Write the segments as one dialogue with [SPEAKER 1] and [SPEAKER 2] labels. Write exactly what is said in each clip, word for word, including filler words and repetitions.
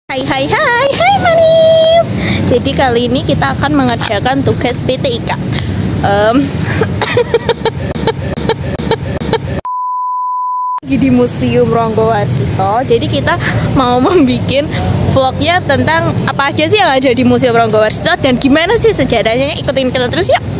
[SPEAKER 1] Hai hai hai hai manis. Jadi kali ini kita akan mengerjakan tugas P T I K. Um, di Museum Ronggowarsito. Jadi kita mau membuat vlognya tentang apa aja sih yang ada di Museum Ronggowarsito dan gimana sih sejarahnya. Ikutin kita terus yuk.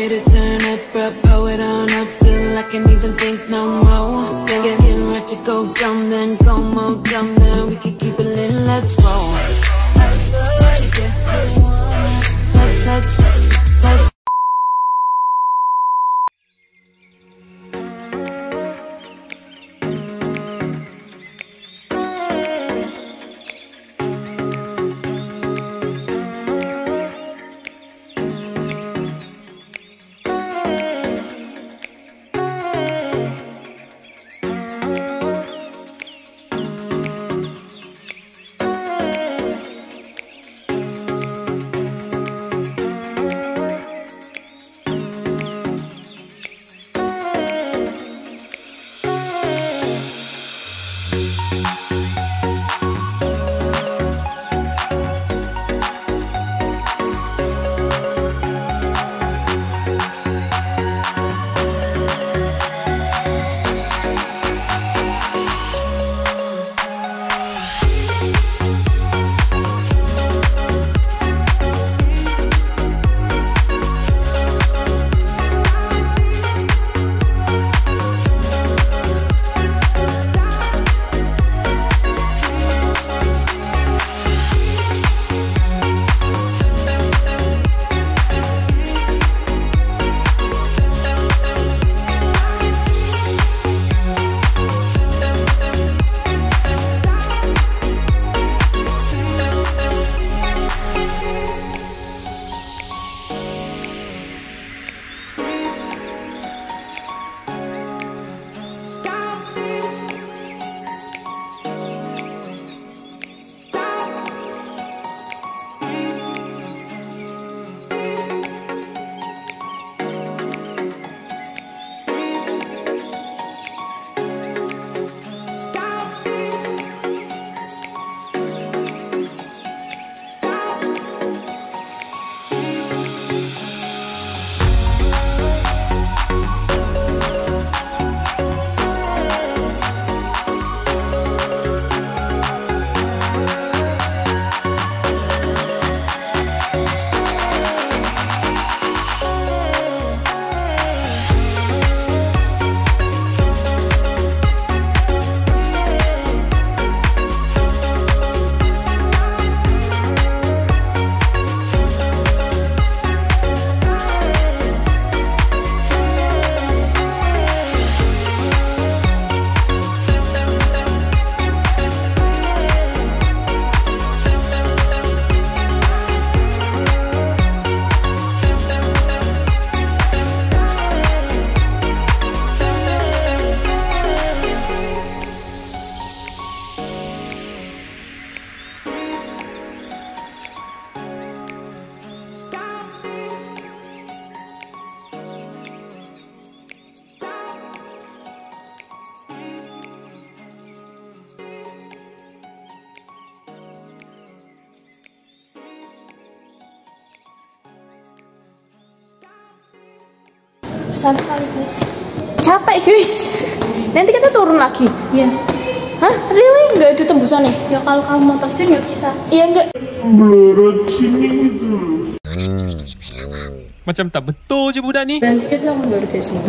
[SPEAKER 2] Besar sekali guys.
[SPEAKER 1] Capek guys. Nanti kita turun lagi.
[SPEAKER 2] Iya.
[SPEAKER 1] Hah? Really? Nggak ada tembusannya?
[SPEAKER 2] Ya kalau kamu mau terjun ya bisa.
[SPEAKER 1] Iya nggak?
[SPEAKER 3] Macam tak betul je budak ni.
[SPEAKER 1] Dan kita mundur dari sini.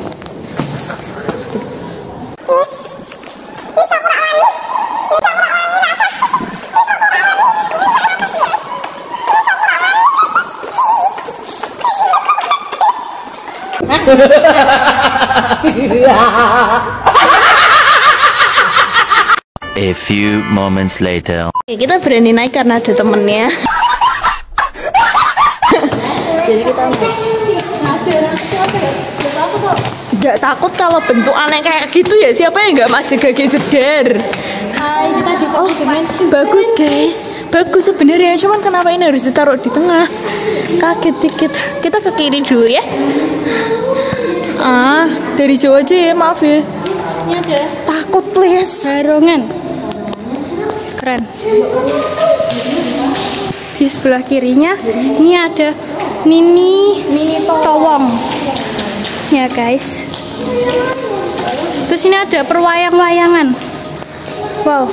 [SPEAKER 4] A few moments later.
[SPEAKER 1] Kita berani naik karena ada temennya. Jadi kita nggak takut kalau bentuk aneh kayak gitu ya. Siapa yang nggak maju gage jeder?
[SPEAKER 2] Hai, kita di
[SPEAKER 1] Oh, bagus guys, bagus sebenarnya. Cuman kenapa ini harus ditaruh di tengah? Kaget dikit. Kita ke kiri dulu ya. Ah, dari jauh aja ya, maaf ya.
[SPEAKER 2] Ini ada
[SPEAKER 1] takut please.
[SPEAKER 2] barongan. keren. Di sebelah kirinya ini ada mini
[SPEAKER 1] Mini
[SPEAKER 2] towong ya guys. Terus ini ada perwayang-wayangan. Wow.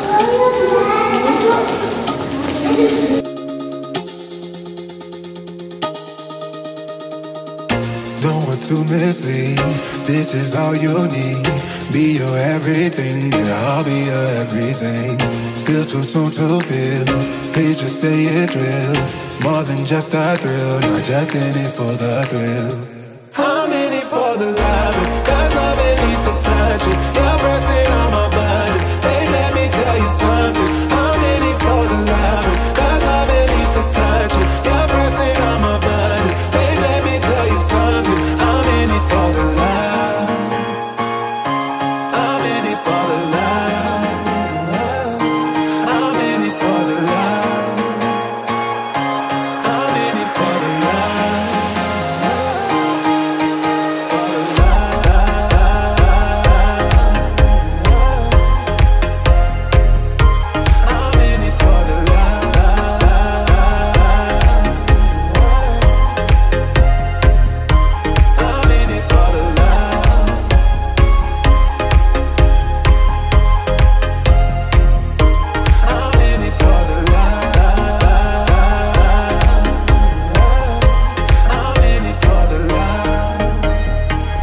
[SPEAKER 5] Don't want to mislead, this is all you need. Be your everything, yeah, I'll be your everything. Still too soon to feel, please just say it's real. More than just a thrill, not just in it for the thrill. I'm in it for the love, cause love it needs to touch it. You're pressing on my buttons, babe, let me tell you something. I'm in it for the love, cause love it needs to touch it. You're pressing on my buttons, babe, let me tell you something. I'm in it for the love. I'm in it for the love. I'm in it for the love. I'm in it for the love. For the love. I'm in it for the love. I'm in it for the love. I'm in it for the love. I'm in it for the love.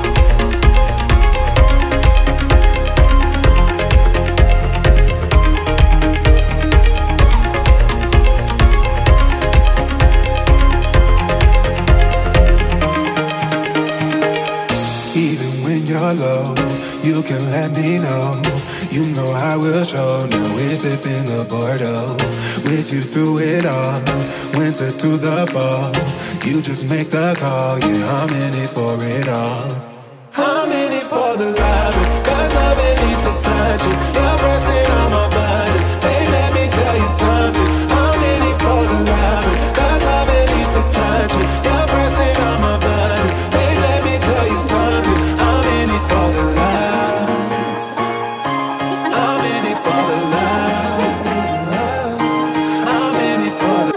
[SPEAKER 5] Even when you're low, you can let me know. You know I will show. Now we're sipping the Bordeaux. With you through it all, winter through the fall. You just make the call. Yeah, I'm in it for it all. I'm in it for the love, cause love it needs to touch it. You're pressing on my buttons, babe, let me tell you something. I'm in it for the love, cause love it needs to touch it. You're pressing on my buttons, babe, let me tell you something. I'm in it for the love. I'm in it for the love. I'm in it for the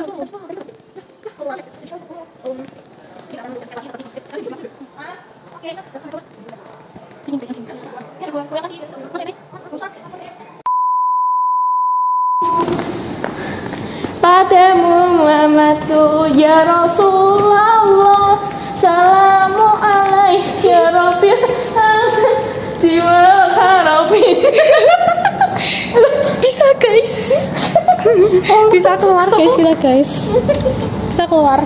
[SPEAKER 1] Padamu Muhammadu ya Rasulullah, salamu alaih ya Rabbil azati wa kharabi.
[SPEAKER 2] Bisa guys. Bisa keluar guys, kita guys. Kita keluar.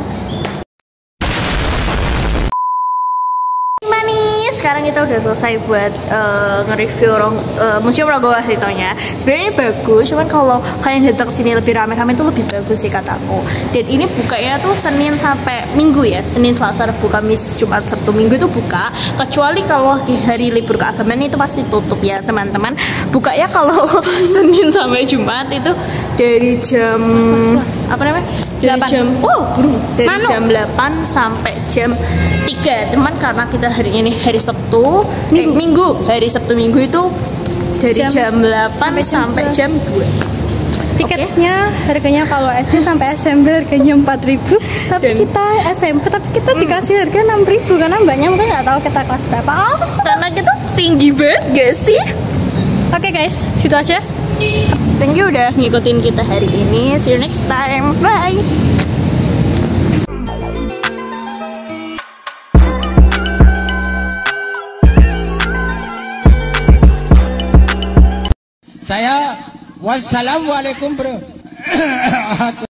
[SPEAKER 1] Manis, sekarang kita udah selesai buat uh, nge-review rong, uh, Museum Ranggawarsita-nya. Sebenarnya ini bagus, cuman kalau kalian datang sini lebih rame-rame itu lebih bagus sih kataku. Dan ini bukanya tuh Senin sampai Minggu ya, Senin, Selasa, Rabu, Kamis, Jumat, Sabtu, Minggu itu buka. Kecuali kalau di hari libur keagamaan itu pasti tutup ya teman-teman. Bukanya kalau Senin sampai Jumat itu dari jam apa namanya? Dari
[SPEAKER 2] delapan.
[SPEAKER 1] jam oh burung dari
[SPEAKER 2] Manu.
[SPEAKER 1] jam delapan sampai jam tiga. Cuman karena kita hari ini hari Sabtu, minggu, eh, minggu hari Sabtu Minggu itu dari jam, jam delapan sampai jam dua.
[SPEAKER 2] Tiketnya okay. Harganya kalau S D sampai S M P harganya empat ribu, tapi
[SPEAKER 1] Dan-
[SPEAKER 2] kita S M P tapi kita
[SPEAKER 1] Hmm.
[SPEAKER 2] dikasih harga enam ribu karena mbaknya mungkin nggak tahu kita kelas berapa. Oh.
[SPEAKER 1] Karena kita tinggi banget gak sih?
[SPEAKER 2] Oke okay, guys, situ aja.
[SPEAKER 1] Thank you udah ngikutin kita hari ini. See you next time. Bye.
[SPEAKER 3] Saya wassalamualaikum bro.